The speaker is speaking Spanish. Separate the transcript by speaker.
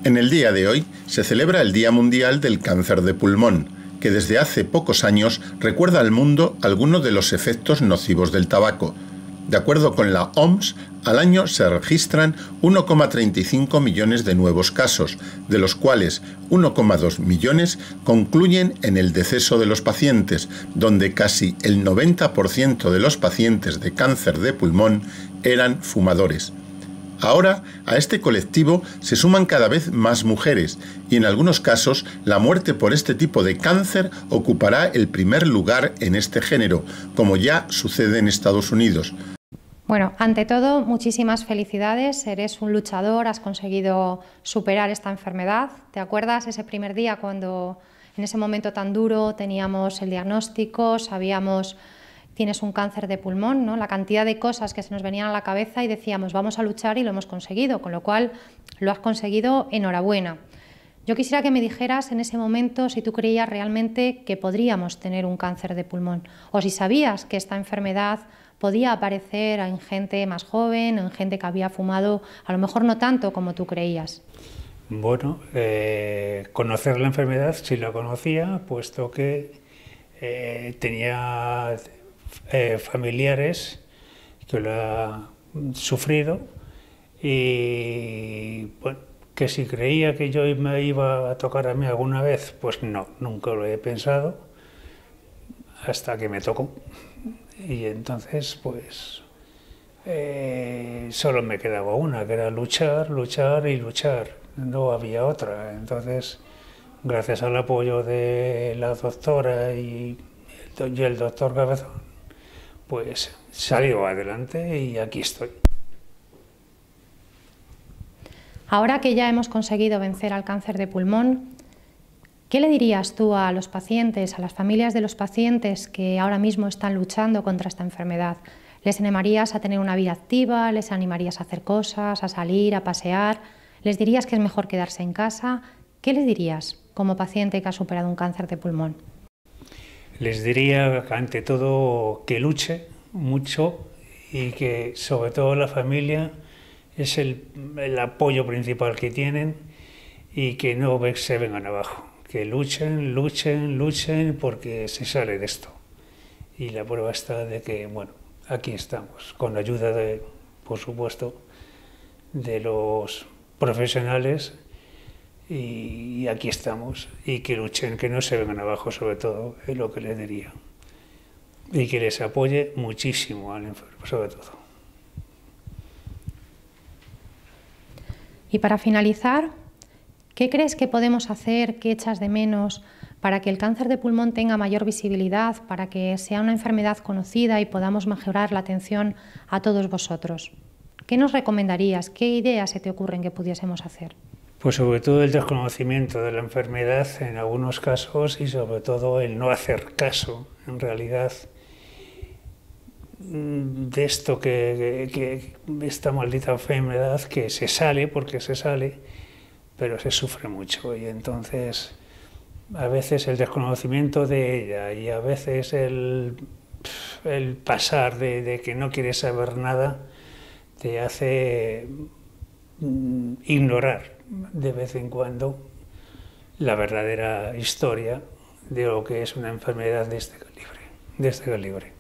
Speaker 1: En el día de hoy se celebra el Día Mundial del Cáncer de Pulmón, que desde hace pocos años recuerda al mundo algunos de los efectos nocivos del tabaco. De acuerdo con la OMS, al año se registran 1,35 millones de nuevos casos, de los cuales 1,2 millones concluyen en el deceso de los pacientes, donde casi el 90% de los pacientes de cáncer de pulmón eran fumadores. Ahora, a este colectivo se suman cada vez más mujeres y en algunos casos la muerte por este tipo de cáncer ocupará el primer lugar en este género, como ya sucede en Estados Unidos.
Speaker 2: Bueno, ante todo, muchísimas felicidades, eres un luchador, has conseguido superar esta enfermedad. ¿Te acuerdas ese primer día cuando en ese momento tan duro teníamos el diagnóstico, sabíamos tienes un cáncer de pulmón, ¿no? La cantidad de cosas que se nos venían a la cabeza y decíamos vamos a luchar y lo hemos conseguido, con lo cual lo has conseguido, enhorabuena. Yo quisiera que me dijeras en ese momento si tú creías realmente que podríamos tener un cáncer de pulmón o si sabías que esta enfermedad podía aparecer en gente más joven, en gente que había fumado, a lo mejor no tanto como tú creías.
Speaker 3: Bueno, conocer la enfermedad sí la conocía, puesto que tenía familiares que lo han sufrido y bueno, que si creía que yo me iba a tocar a mí alguna vez, pues no, nunca lo he pensado hasta que me tocó. Y entonces, pues, solo me quedaba una, que era luchar, luchar y luchar. No había otra. Entonces, gracias al apoyo de la doctora y el doctor Cabezón, pues salió adelante y aquí estoy.
Speaker 2: Ahora que ya hemos conseguido vencer al cáncer de pulmón, ¿qué le dirías tú a los pacientes, a las familias de los pacientes que ahora mismo están luchando contra esta enfermedad? ¿Les animarías a tener una vida activa? ¿Les animarías a hacer cosas, a salir, a pasear? ¿Les dirías que es mejor quedarse en casa? ¿Qué les dirías como paciente que ha superado un cáncer de pulmón?
Speaker 3: Les diría, ante todo, que luche mucho y que, sobre todo, la familia es el apoyo principal que tienen y que no se vengan abajo. Que luchen, luchen, luchen porque se sale de esto. Y la prueba está de que, bueno, aquí estamos, con la ayuda de, por supuesto, de los profesionales y aquí estamos. Y que luchen, que no se vengan abajo, sobre todo, es lo que les diría. Y que les apoye muchísimo al enfermo, sobre todo.
Speaker 2: Y para finalizar, ¿qué crees que podemos hacer, qué echas de menos para que el cáncer de pulmón tenga mayor visibilidad, para que sea una enfermedad conocida y podamos mejorar la atención a todos vosotros? ¿Qué nos recomendarías? ¿Qué ideas se te ocurren que pudiésemos hacer?
Speaker 3: Pues sobre todo el desconocimiento de la enfermedad en algunos casos y sobre todo el no hacer caso, en realidad, de esto que esta maldita enfermedad que se sale porque se sale, pero se sufre mucho y entonces a veces el desconocimiento de ella y a veces el pasar de que no quieres saber nada te hace ignorar de vez en cuando la verdadera historia de lo que es una enfermedad de este calibre.